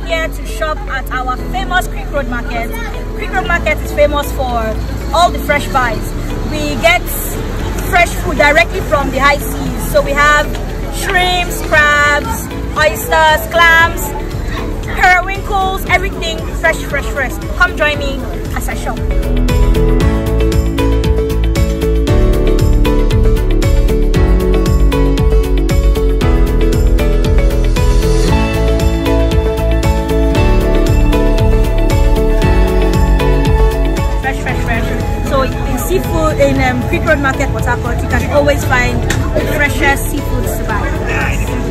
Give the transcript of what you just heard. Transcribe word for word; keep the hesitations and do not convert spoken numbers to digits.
here to shop at our famous Creek Road Market. Creek Road Market is famous for all the fresh buys. We get fresh food directly from the high seas. So we have shrimps, crabs, oysters, clams, periwinkles, everything fresh, fresh, fresh. Come join me as I shop. Seafood in um, Creek Road Market, Port Harcourt, you can always find the freshest seafoods to buy.